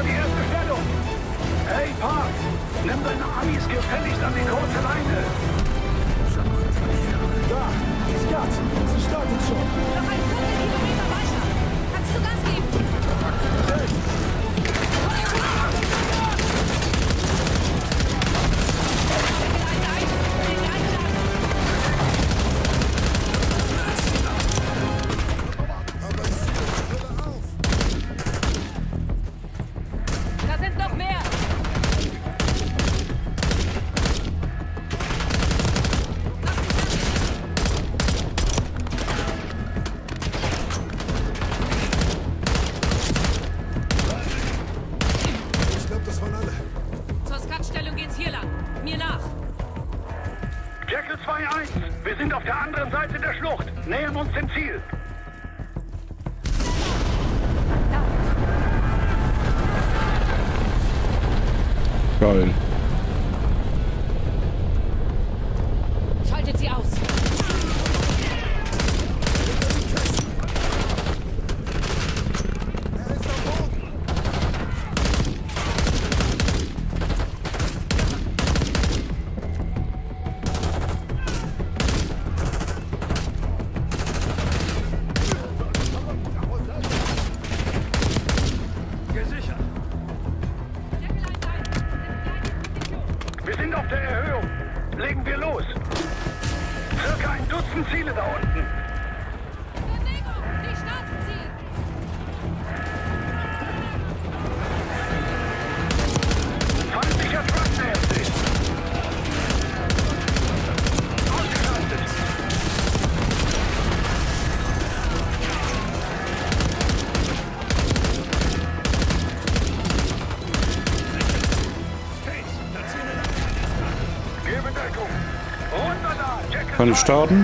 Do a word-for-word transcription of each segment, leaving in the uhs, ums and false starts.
die erste Stellung. Hey, Park, nimm deine Amis gefälligst an die kurze Leine. Da, Skat, sie startet schon. Noch ein Viertelkilometer weiter. Kannst du Gas geben? Da sind noch mehr. Ich glaube, das waren alle. Zur Skatstellung geht's hier lang. Mir nach. Jackal zwei eins, wir sind auf der anderen Seite der Schlucht. Nähern uns dem Ziel. Geil. Schaltet sie aus. Er ist am Boden. Gesichert. Wir sind auf der Erhöhung. Legen wir los. Circa ein Dutzend Ziele da unten. Bewegung! Die Startziel! Feindlicher Truck nähert sich. Ausgeschaltet. Gebe Deckung. Runter da, Jackal. Kann ich starten?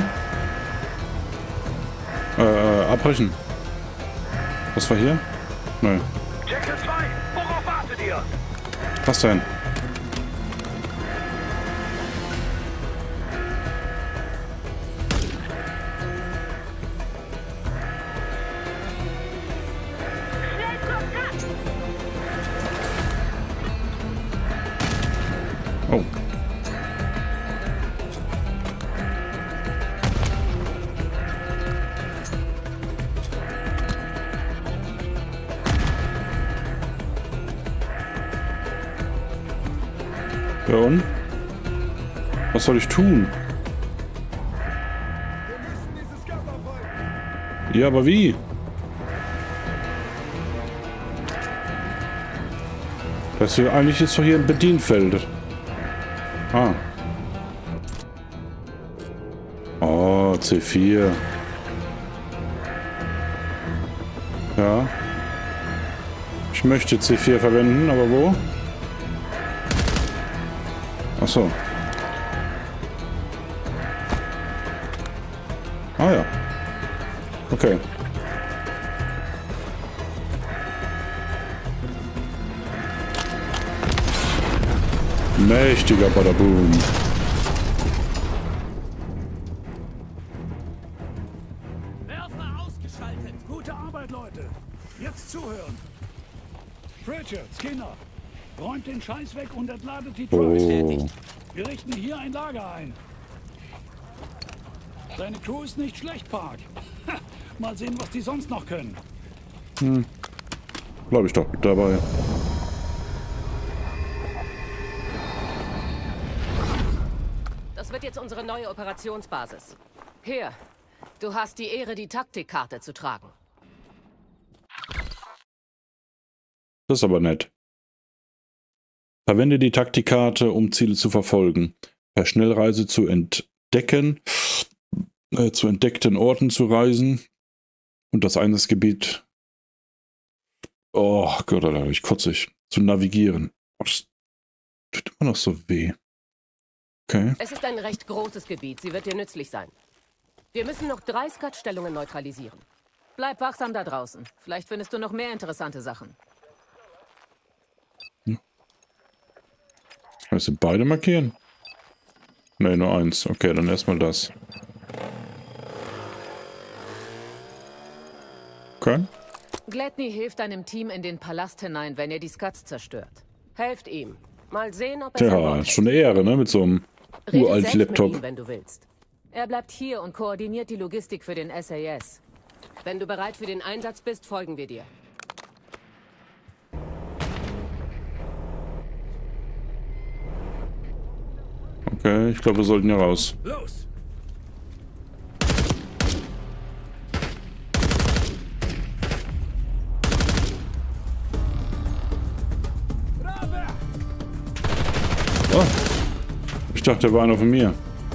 Äh, äh, abbrechen. Was war hier? Nein. Jackal zwei, worauf wartet ihr? Was denn? Schnell zum Gas! Oh. Ja und? Was soll ich tun? Wir müssen dieses Skat aufhalten. Ja, aber wie? Das hier eigentlich ist doch hier ein Bedienfeld. Ah. Oh, C vier. Ja. Ich möchte C vier verwenden, aber wo? Ach so. Ah ja. Okay. Mächtiger Badaboom. Werfer ausgeschaltet. Gute Arbeit, Leute. Jetzt zuhören. Pritchard, Skinner, räumt den Scheiß weg und entladet die Trucks. Oh. Wir richten hier ein Lager ein. Deine Crew ist nicht schlecht, Park. Ha, mal sehen, was die sonst noch können. Glaube ich doch dabei. Das wird jetzt unsere neue Operationsbasis. Hier, du hast die Ehre, die Taktikkarte zu tragen. Das ist aber nett. Verwende die Taktikkarte, um Ziele zu verfolgen. Per Schnellreise zu entdecken, äh, zu entdeckten Orten zu reisen und das Einsatzgebiet. Oh Gott, da habe ich kotzig. Zu navigieren. Oh, das tut immer noch so weh. Okay. Es ist ein recht großes Gebiet. Sie wird dir nützlich sein. Wir müssen noch drei Skat-Stellungen neutralisieren. Bleib wachsam da draußen. Vielleicht findest du noch mehr interessante Sachen. Willst du beide markieren? Ne, nur eins. Okay, dann erstmal das. Okay. Gladney hilft deinem Team in den Palast hinein, wenn er die Scuds zerstört. Helft ihm. Mal sehen, ob er sein Wort Tja, hält. ist schon eine Ehre, ne? Mit so einem Rede uralt selbst mit Laptop. ihm, wenn du willst. Er bleibt hier und koordiniert die Logistik für den S A S. Wenn du bereit für den Einsatz bist, folgen wir dir. Okay, ich glaube, wir sollten ja raus. Los! Oh. Ich dachte, der war einer von mir.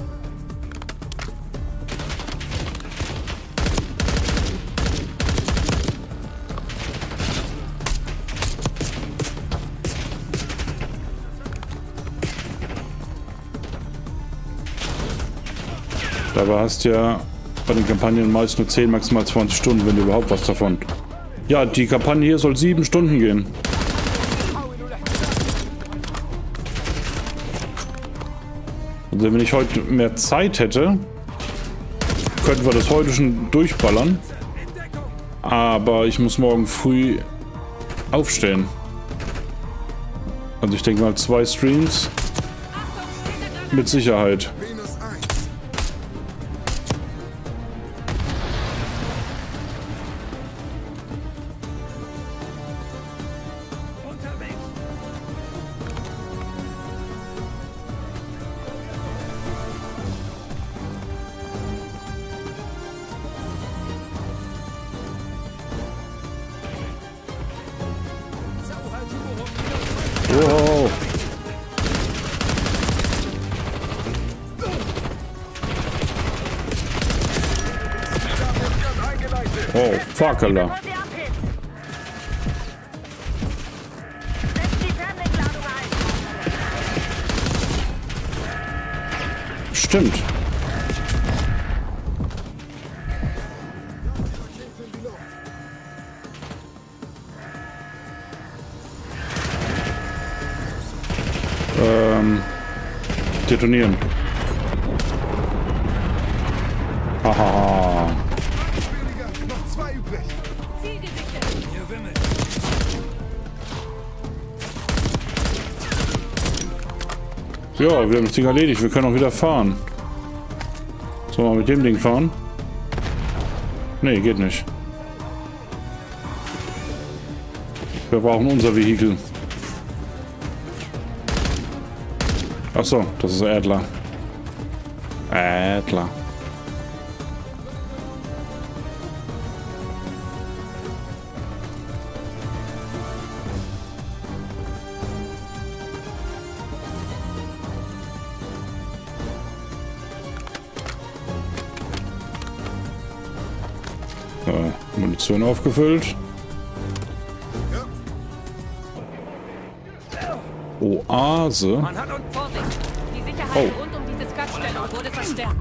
Dabei hast du ja bei den Kampagnen meist nur zehn, maximal zwanzig Stunden, wenn du überhaupt was davon. Ja, die Kampagne hier soll sieben Stunden gehen. Also wenn ich heute mehr Zeit hätte, könnten wir das heute schon durchballern. Aber ich muss morgen früh aufstehen. Also ich denke mal zwei Streams mit Sicherheit. Minus eins. Unterwegs! Wow. Oh, fuck, Alter. Setzt die Fernlenkladung ein. Stimmt. Ähm, detonieren. Haha. Weniger, noch zwei übrig. Hier wimmelt! Ja, wir haben das Ding erledigt. Wir können auch wieder fahren. Sollen wir mit dem Ding fahren? Nee, geht nicht. Wir brauchen unser Vehikel. Ach so, das ist Adler. Adler. So, Munition aufgefüllt. Oase. Man hat uns... Vorsicht! Die Sicherheit Oh. rund um diese Scout-Stellung wurde verstärkt.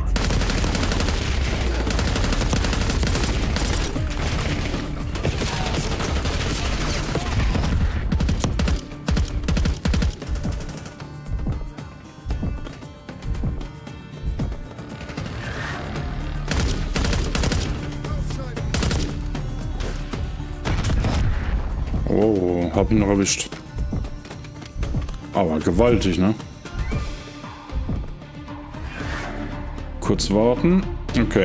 Oh, hab ihn noch erwischt. Aber gewaltig, ne? Kurz warten. Okay.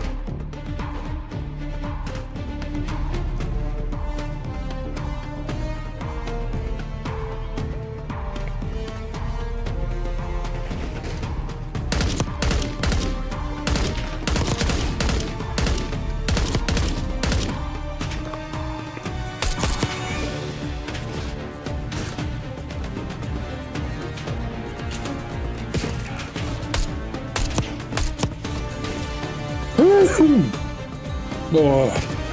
Boah.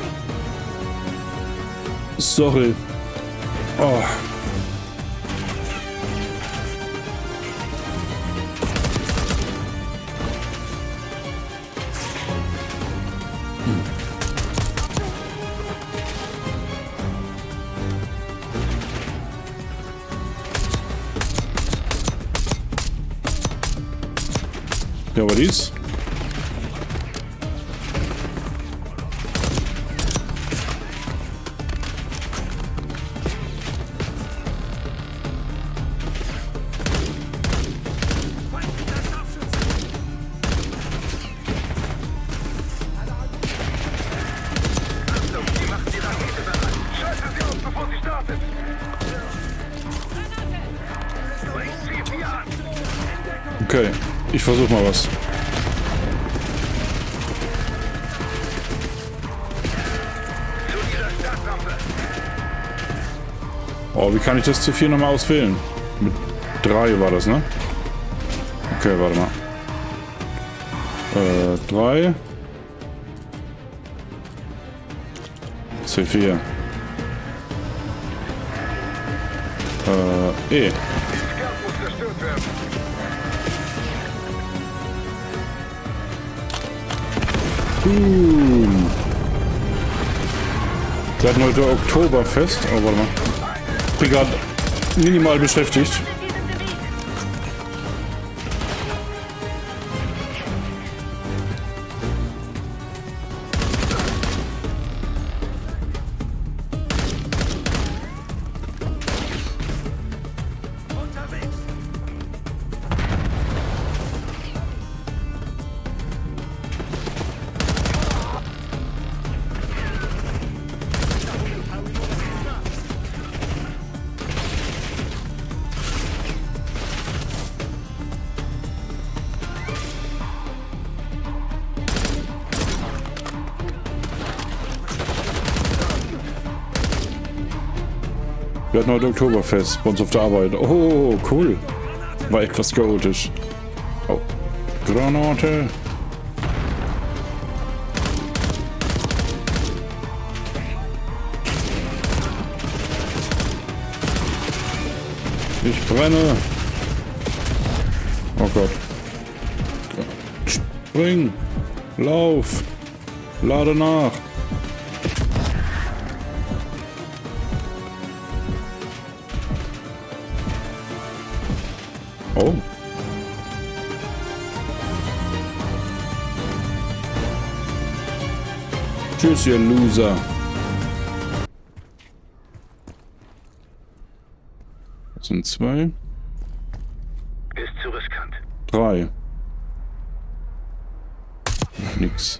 Sorry. Oh. Ja, aber dies? Okay, ich versuche mal was. Oh, wie kann ich das zu vier nochmal auswählen? Mit drei war das, ne? Okay, warte mal. Äh, drei. C vier. Äh, E. Boom. Wir hatten heute Oktoberfest. Oh, warte mal. Ich bin gerade minimal beschäftigt. Wir hatten heute Oktoberfest bei uns auf der Arbeit. Oh, cool. War etwas chaotisch. Oh. Granate. Ich brenne. Oh Gott. Spring. Lauf. Lade nach. Oh. Tschüss, ihr Loser. Das sind zwei. Ist zu riskant. Drei. Nix.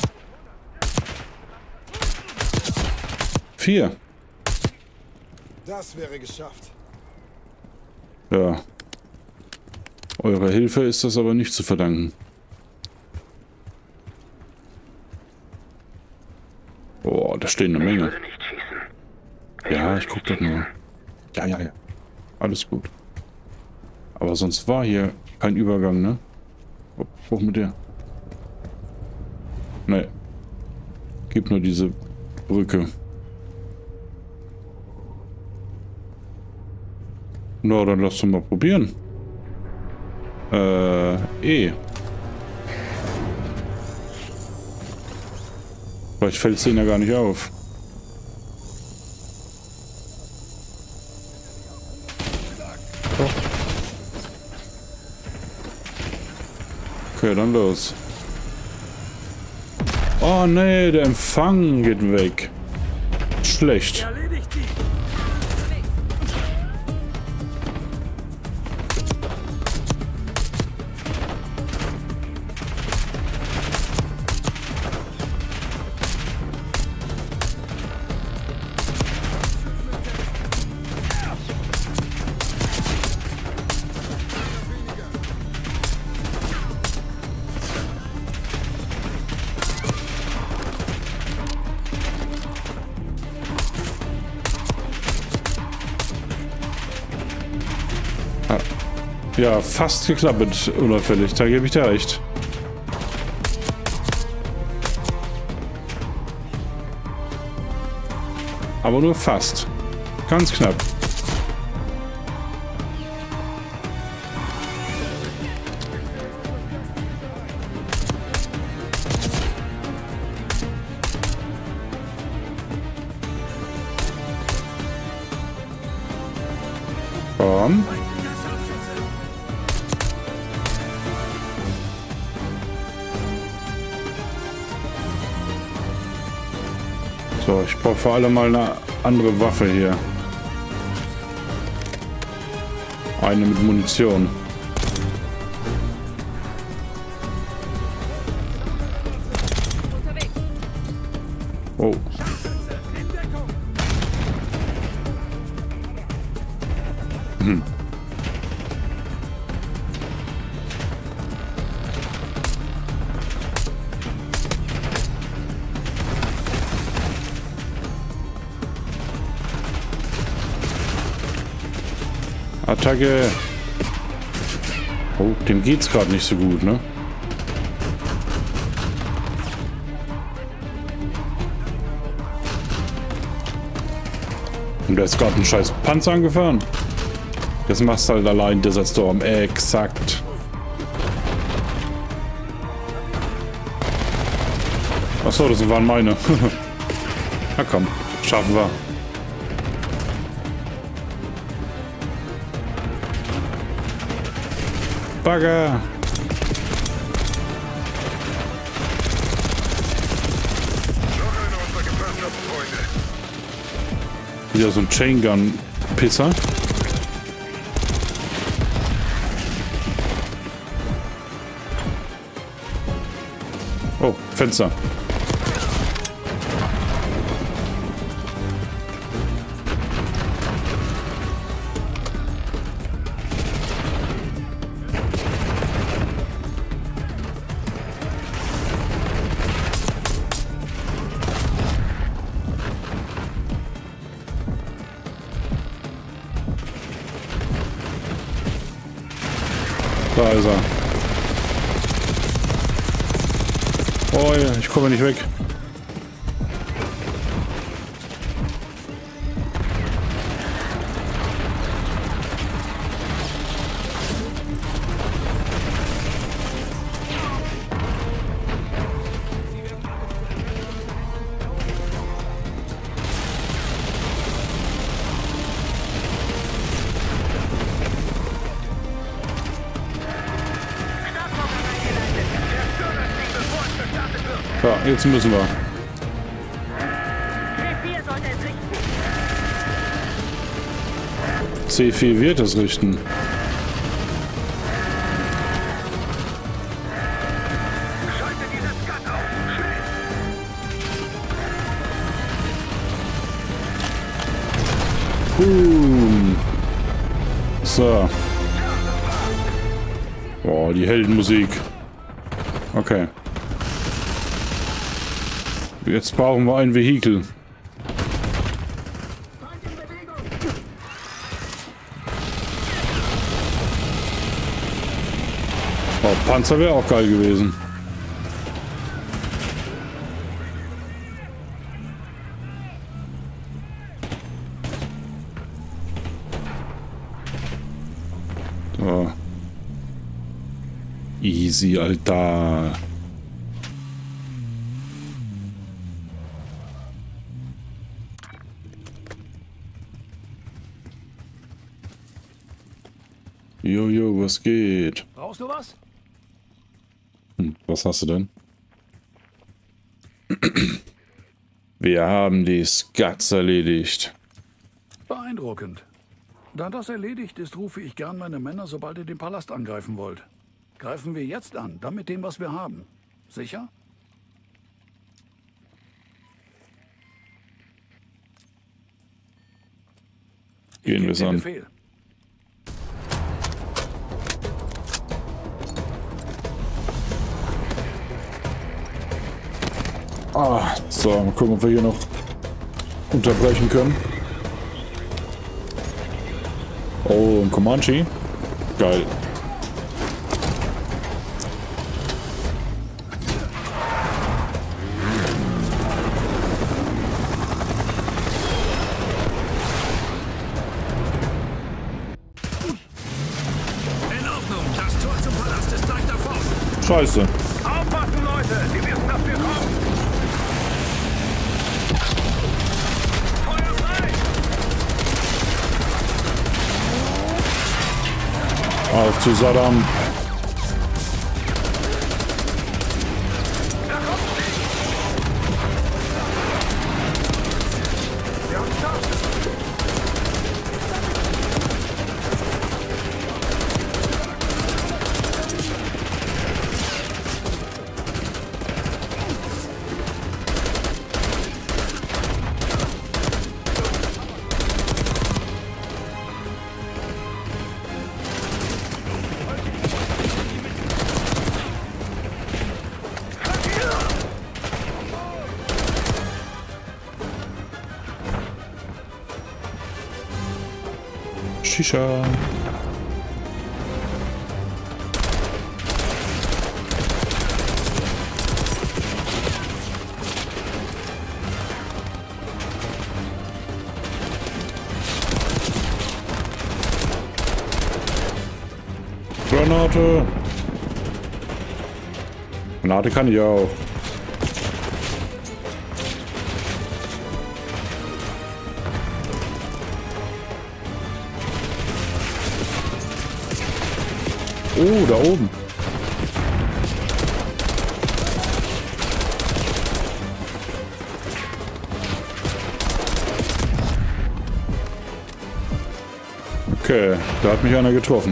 Vier. Das wäre geschafft. Ja. Eurer Hilfe ist das aber nicht zu verdanken. Oh, da stehen eine Menge. Ja, ich guck doch nur. Ja, ja, ja. Alles gut. Aber sonst war hier kein Übergang, ne? Hoch mit der. Nee. Gibt nur diese Brücke. Na, dann lass uns mal probieren. Äh, E. Vielleicht fällt es denen ja gar nicht auf. Doch. Okay, dann los. Oh nee, der Empfang geht weg. Schlecht. Ja, fast geklappt, unauffällig. Da gebe ich dir recht. Aber nur fast. Ganz knapp. Komm. So, ich brauche vor allem mal eine andere Waffe hier. Eine mit Munition. Oh. Hm. Attacke. Oh, dem geht's gerade nicht so gut, ne? Und der ist gerade einen scheiß Panzer angefahren. Das machst halt allein, dieser Storm. Exakt. Achso, das waren meine. Na komm, schaffen wir. Bagger. Wieder so ein Chain Gun Pisser. Oh, Fenster. Da ist er. Oh ja, ich komme nicht weg. Ja, jetzt müssen wir. C vier wird es richten. Boom. So. Boah, die Heldenmusik. Okay. Jetzt brauchen wir ein Vehikel. Oh, Panzer wäre auch geil gewesen. So. Easy, Alter. Jojo, was geht? Brauchst du was? Hm, was hast du denn? Wir haben die Scats erledigt. Beeindruckend. Da das erledigt ist, rufe ich gern meine Männer, sobald ihr den Palast angreifen wollt. Greifen wir jetzt an, dann mit dem, was wir haben. Sicher? Gehen wir es an. Befehl. Ah, so, mal gucken, ob wir hier noch unterbrechen können. Oh, ein Comanche. Geil. In Ordnung, das Tor zum Palast ist gleich davor. Scheiße. Aufpassen, Leute! Sie wissen, dass wir kommen! Feuer frei! Auf zu Saddam. Da kommt sie! Wir haben es. Shisha. Granate. Granate kann ich auch. Oh, da oben. Okay, da hat mich einer getroffen.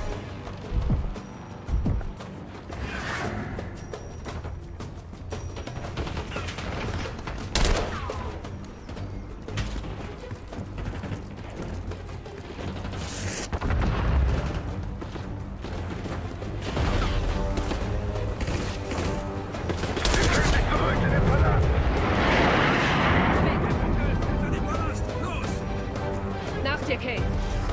Nach dir, Kate.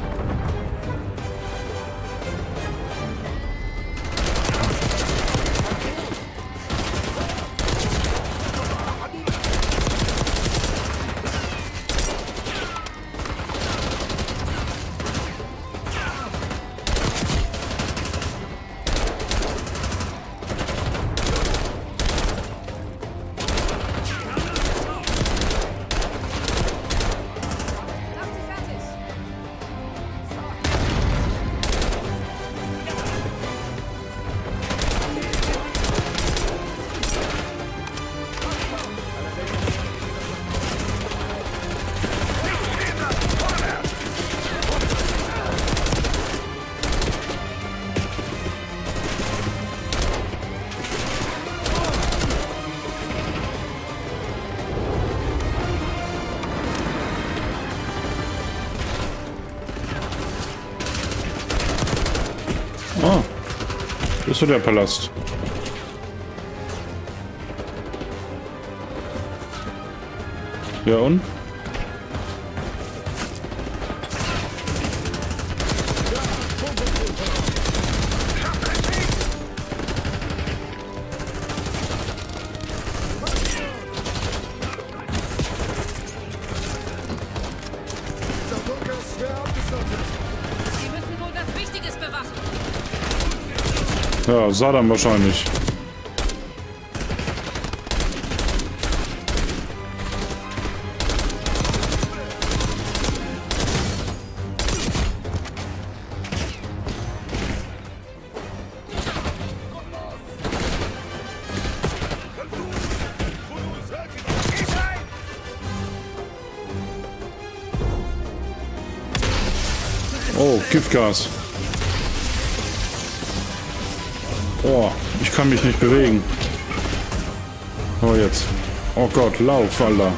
Ah, das ist so der Palast. Ja und? Sie müssen wohl was Wichtiges bewachen. Ja, Saddam wahrscheinlich. Oh, Giftgas. Oh, ich kann mich nicht bewegen. Oh, jetzt. Oh Gott, lauf, Alter.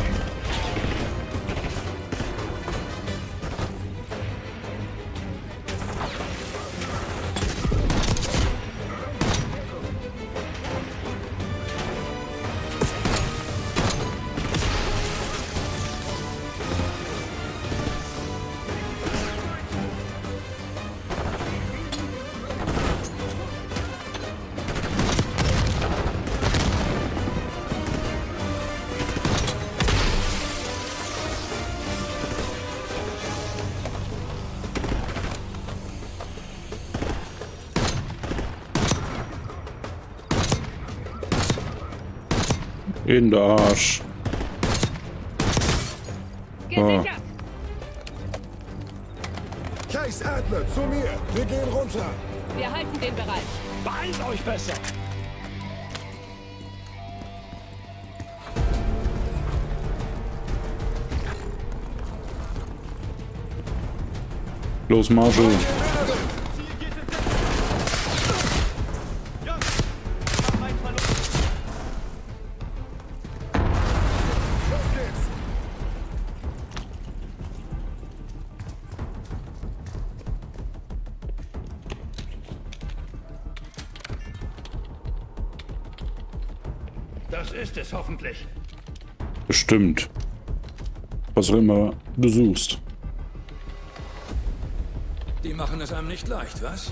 In der Arsch. Gesichert! Case Adler, zu mir. Wir gehen runter. Wir halten den Bereich. Beeilt euch besser. Los, Marshall. Das ist es hoffentlich. Bestimmt. Was auch immer du suchst. Die machen es einem nicht leicht, was?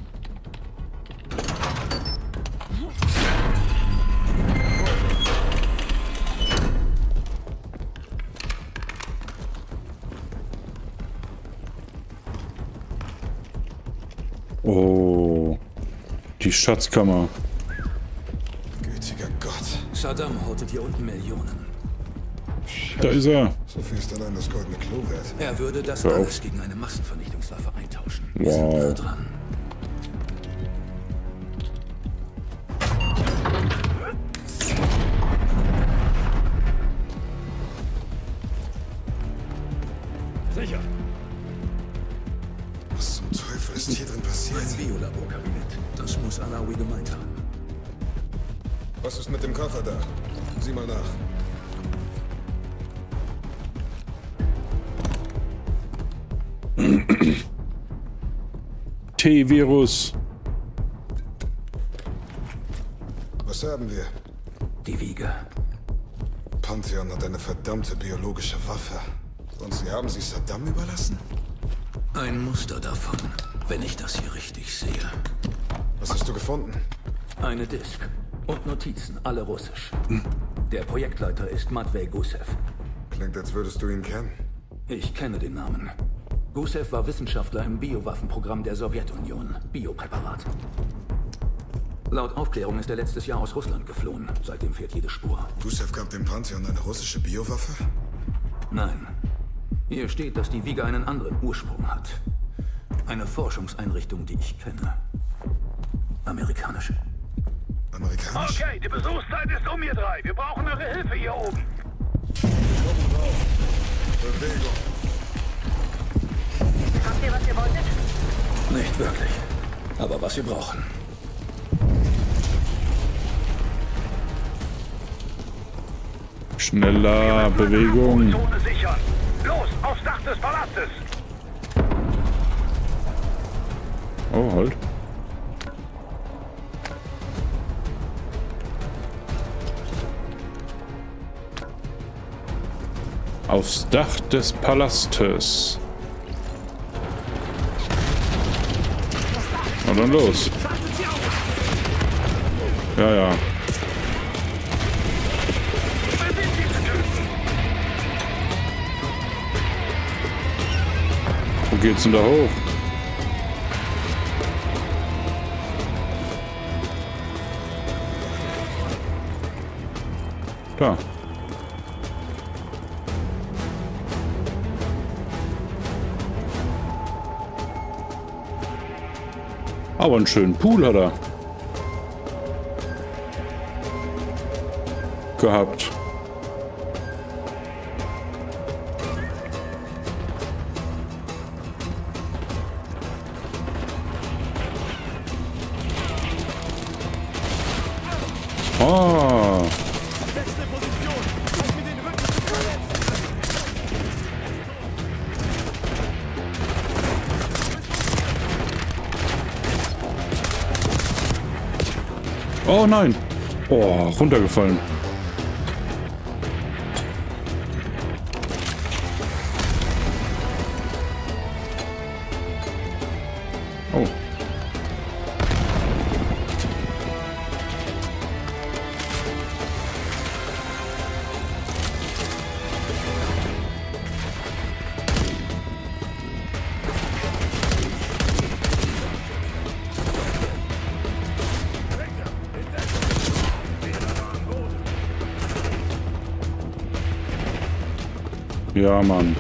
Oh, die Schatzkammer. Gütiger Gott. Saddam hortet hier unten Millionen. Da ist er. So viel ist allein das goldene Klo wert. Er würde das Hör auf. alles gegen eine Massenvernichtungswaffe eintauschen. Wir sind nah Wow. dran. Sicher. Was zum Teufel ist hier drin passiert? Ein Biolaborkabinett. Das muss Alawi gemeint haben. Was ist mit dem Koffer da? Sieh mal nach. T-Virus. Was haben wir? Die Wiege. Pantheon hat eine verdammte biologische Waffe. Und sie haben sie Saddam überlassen? Ein Muster davon, wenn ich das hier richtig sehe. Was hast du gefunden? Eine Disk und Notizen, alle russisch. Der Projektleiter ist Matvei Gusev. Klingt, als würdest du ihn kennen. Ich kenne den Namen. Gusev war Wissenschaftler im Biowaffenprogramm der Sowjetunion, Biopräparat. Laut Aufklärung ist er letztes Jahr aus Russland geflohen. Seitdem fehlt jede Spur. Gusev gab dem Pantheon eine russische Biowaffe? Nein. Hier steht, dass die Wiege einen anderen Ursprung hat. Eine Forschungseinrichtung, die ich kenne. Amerikanisch. Amerikanisch? Okay, die Besuchszeit ist um, ihr drei. Wir brauchen eure Hilfe hier oben. Bewegung. Habt ihr, was ihr wolltet? Nicht wirklich. Aber was wir brauchen. Schneller Bewegung. Zone sichern. Los, aufs Dach des Palastes. Oh, halt. Aufs Dach des Palastes. Na dann los. Ja, ja. Wo geht's denn da hoch? Da. Aber einen schönen Pool hat er gehabt. Ah. Oh nein! Oh, runtergefallen. Oh. Ja, Mann.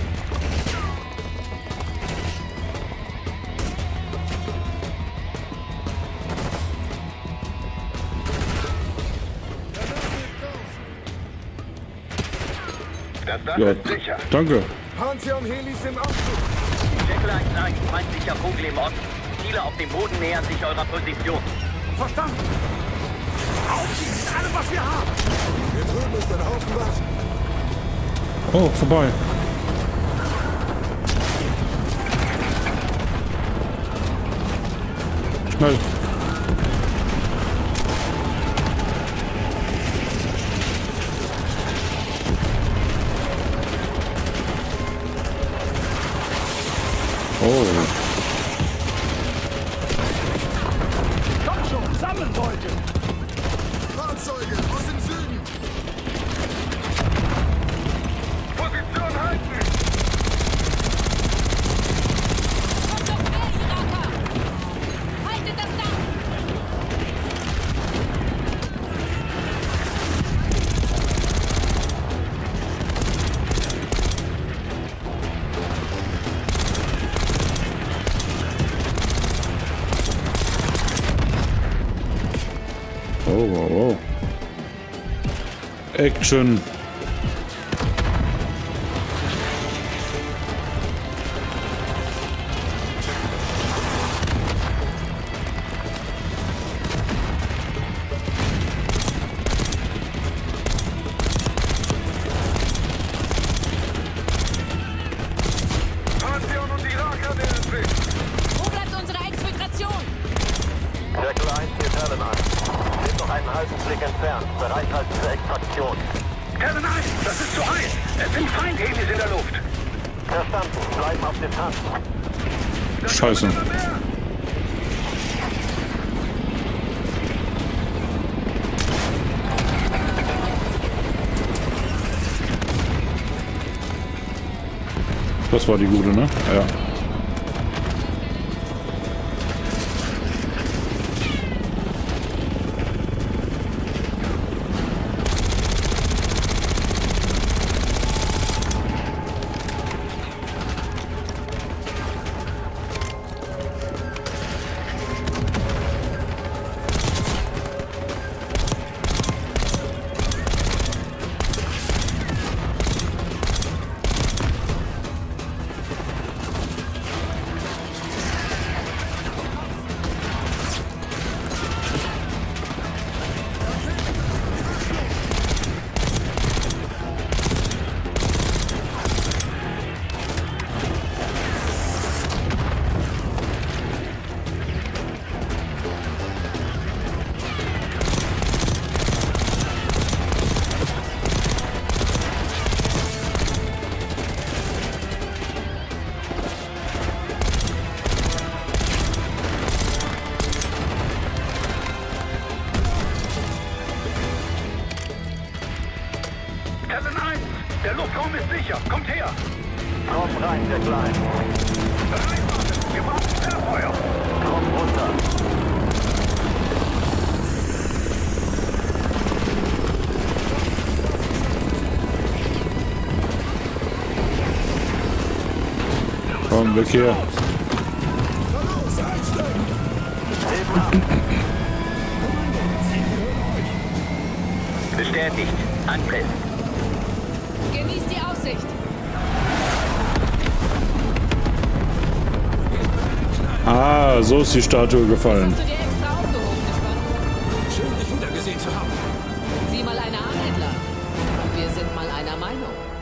Das Dach Ja, ist sicher. danke. Pantheon-Helis im Anflug. Jekyll eins eins, feindlicher Vogel im Osten. Ziele auf dem Boden nähern sich eurer Position. Verstanden. Aufschießen, alles was wir haben. Hier drüben ist ein Haufen Waffen. Oh, vorbei. Schnell. Oh. oh, oh, oh. Action. Pantheon und Iraker nähern sich. Wo bleibt unsere Exfiltration? Circle eins, wir Talon an. Sind noch einen halben Blick entfernt. Bereithalten zur Extraktion. Talon eins, das ist zu heiß. Es sind Feindhelis in der Luft. Verstanden. Bleiben auf Distanz. Scheiße. Das war die gute, ne? Ja. Talon eins, der Luftraum ist sicher. Kommt her. Komm rein, der Kleine. Bereit machen. Wir brauchen Fernfeuer. Komm runter. Komm, weg hier. Bestätigt. Angriff. Genießt die Aussicht. Ah, so ist die Statue gefallen. Hast du dir extra aufgehoben, nicht wahr? Schön, dich wiedergesehen zu haben. Sieh mal einer an, Händler. Wir sind mal einer Meinung.